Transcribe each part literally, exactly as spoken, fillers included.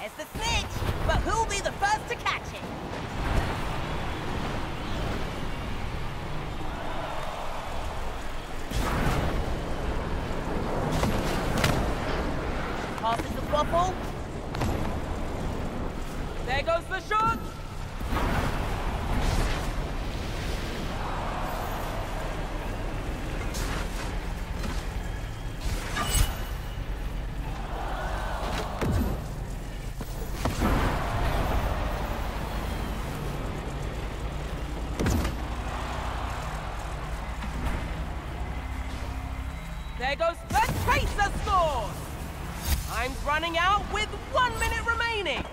There's the snitch, but who'll be the first to catch it? Passes the waffle. There goes the shot. There goes the chaser scores! Time's running out with one minute remaining!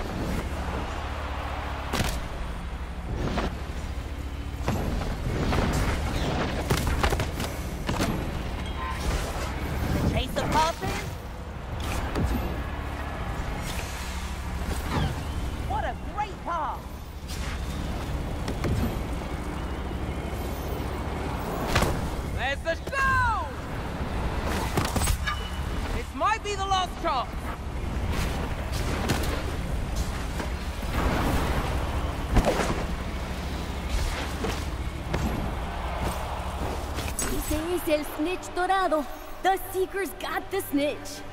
The chaser passes. What a great pass! There's the show! This might be the last chance. Ese es el snitch dorado. The Seekers got the snitch.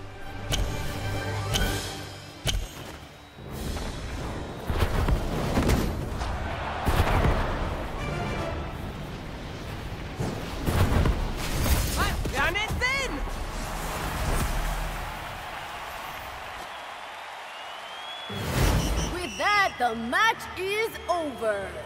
And it's in! With that, the match is over.